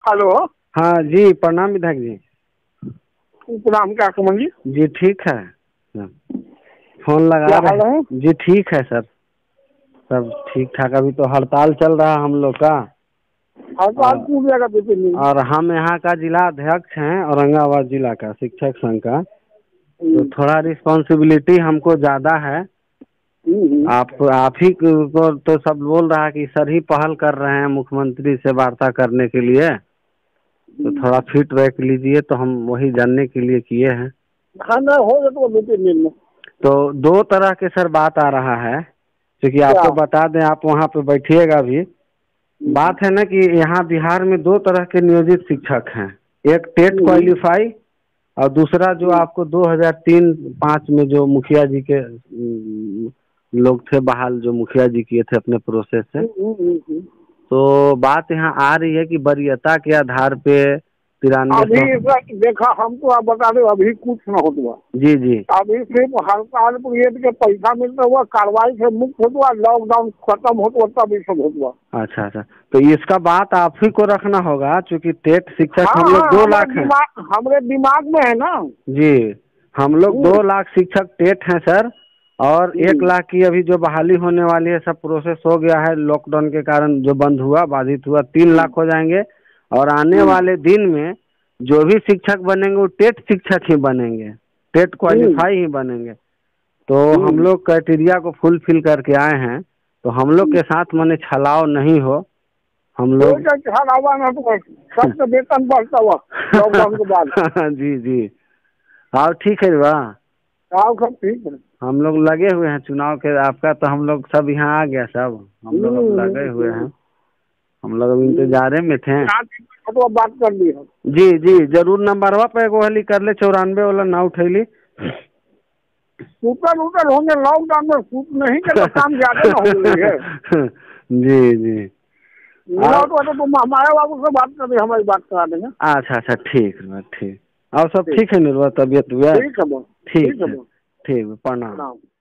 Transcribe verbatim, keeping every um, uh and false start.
Hello. हाँ जी, प्रणाम विधायक जी। प्रणाम, क्या सुमन जी? जी ठीक है, फोन लगा रहे हैं जी। ठीक है सर, सब ठीक ठाक। अभी तो हड़ताल चल रहा है हम लोग का। हड़ताल क्यों जाएगा दो तीन दिन? और हम यहाँ का जिला अध्यक्ष हैं, औरंगाबाद जिला का शिक्षक संघ का। तो थोड़ा रिस्पॉन्सिबिलिटी हमको ज़्यादा है। आप आप ही को तो सब बोल रहा है कि सर ही पहल कर रहे हैं मुख्यमंत्री से वार्ता करने के लिए, तो थोड़ा फीडबैक लीजिए। तो हम वही जानने के लिए किए हैं। हाँ ना, हो जाए तो दो तीन दिन में। तो दो तरह के सर बात आ रहा है, क्योंकि आपको बता दें, आप वहाँ पे बैठिएगा भी। बात है ना कि यहाँ बिहार में दो तरह के नियोजित शिक्षक हैं। एक टेट क्वालिफाई और दूसरा जो आपको दो हज़ार तीन पाँच में जो मुखिया जी के लोग थे बहाल, जो मुखिया जी किए थे अपने प्रोसेस से। तो बात यहाँ आ रही है कि वरीयता के आधार पे तिरानवे अभी देखा, हमको आप बता दो, अभी कुछ न होता। जी जी अभी सिर्फ हड़ताल पीरियड के पैसा मिलता हुआ, कार्रवाई से मुक्त होता, लॉकडाउन खत्म होता तब सब होता। अच्छा अच्छा, तो इसका बात आप ही को रखना होगा, क्योंकि टेट शिक्षक हाँ, हम लोग दो लाख हैं। हमारे दिमाग में है ना जी, हम लोग दो लाख शिक्षक टेट हैं सर। और एक लाख की अभी जो बहाली होने वाली है, सब प्रोसेस हो गया है। लॉकडाउन के कारण जो बंद हुआ, बाधित हुआ, तीन लाख हो जाएंगे। और आने वाले दिन में जो भी शिक्षक बनेंगे वो टेट शिक्षक ही बनेंगे, टेट क्वालिफाई ही बनेंगे। तो हम लोग क्राइटेरिया को फुलफिल करके आए हैं। तो हम लोग के साथ माने छलाव नहीं हो। हम लोग सबसे वेतन बढ़ता हुआ लॉकडाउन के बाद। जी जी, हाँ ठीक है वाह, सब ठीक है। हम लोग लगे हुए हैं चुनाव के आपका। तो हम लोग सब यहाँ आ गया, सब हम लोग अब लगे हुए हैं। हम लोग अब इंतजारे में थे। तो बात कर ली है। जी जी जरूर, नंबरवा पे एगो हली कर ले, चौरानवे वाला ना उठैली। सूटर उटर होंगे लॉकडाउन में, सूट नहीं के तो काम ज्यादा ना हो गई है। जी जी, तो तुम हमारे बाबू से बात कर, हमारी बात करा देंगे। अच्छा अच्छा ठीक है, ठीक। और सब ठीक है निर्भर, तबियत हुआ? ठीक है, ठीक है, ठीक है, प्रणाम।